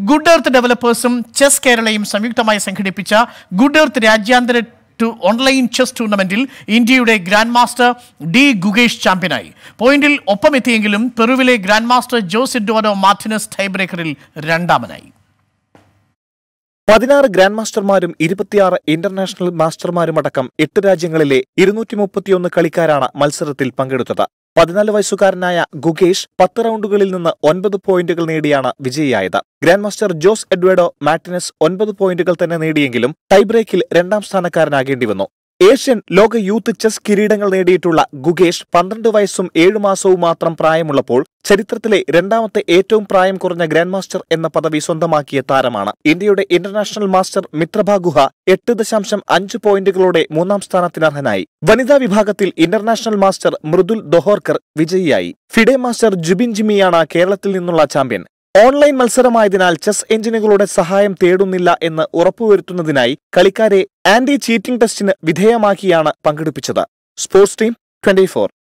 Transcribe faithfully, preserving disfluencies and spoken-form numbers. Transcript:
Good earth ഡെവലപ്പേഴ്സും chess കേരളയും സംയുക്തമായി സംഘടിപ്പിച്ച ഗുഡ് എർത്ത് രാജ്യാന്തര ഓൺലൈൻ ചെസ് ടൂർണമെന്റിൽ ഇന്ത്യയുടെ ഗ്രാൻഡ് മാസ്റ്റർ ഡി ഗുഗേഷ് ചാമ്പ്യനായി. പോയിന്റിൽ ഒപ്പമെത്തിയെങ്കിലും പെറുവിലെ grandmaster Jose Eduardo Martinez tie ബ്രേക്കറിൽ രണ്ടാമനായി. പതിനാറ് ഗ്രാൻഡ് മാസ്റ്റർമാരും ഇരുപത്തിയാറ് ഇന്റർനാഷണൽ മാസ്റ്റർമാരുമടക്കം എട്ട് രാജ്യങ്ങളിലെ ഇരുന്നൂറ്റി മുപ്പത്തിയൊന്ന് കളിക്കാരാണ് മത്സരത്തിൽ പങ്കെടുത്തത്. പതിനാല് വയസ്സുകാരനായ ഗുഗേഷ് പത്ത് റൗണ്ടുകളിൽ നിന്ന് ഒൻപത് പോയിന്റുകൾ നേടിയാണ് വിജയിയായത്. Grandmaster Jose Eduardo Martinez ഒൻപത് പോയിന്റുകൾ തന്നെ നേടിയെങ്കിലും ടൈബ്രേക്കിൽ രണ്ടാം സ്ഥാനക്കാരനാകേണ്ടി വന്നു. ഏഷ്യൻ ലോക യൂത്ത് ചെസ് കിരീടങ്ങൾ നേടിയിട്ടുള്ള ഗുഗേഷ് പന്ത്രണ്ട് വയസ്സും ഏഴു മാസവും മാത്രം പ്രായമുള്ളപ്പോൾ ചരിത്രത്തിലെ രണ്ടാമത്തെ ഏറ്റവും പ്രായം കുറഞ്ഞ ഗ്രാൻഡ് മാസ്റ്റർ എന്ന പദവി സ്വന്തമാക്കിയ താരമാണ്. ഇന്ത്യയുടെ ഇന്റർനാഷണൽ മാസ്റ്റർ മിത്രഭ ഗുഹ എട്ട് ദശാംശം അഞ്ച് പോയിന്റുകളോടെ മൂന്നാം സ്ഥാനത്തിനർഹനായി. വനിതാ വിഭാഗത്തിൽ ഇന്റർനാഷണൽ മാസ്റ്റർ മൃദുൽ ദോഹോർക്കർ വിജയിയായി. ഫിഡെ മാസ്റ്റർ ജുബിൻ ജിമിയാണ് കേരളത്തിൽ നിന്നുള്ള ചാമ്പ്യൻ. ഓൺലൈൻ മത്സരമായതിനാൽ ചെസ് എഞ്ചിനുകളുടെ സഹായം തേടുന്നില്ല എന്ന് ഉറപ്പുവരുത്തുന്നതിനായി കളിക്കാരെ ആന്റി ചീറ്റിംഗ് ടെസ്റ്റിന് വിധേയമാക്കിയാണ് പങ്കെടുപ്പിച്ചത്. Sports team twenty four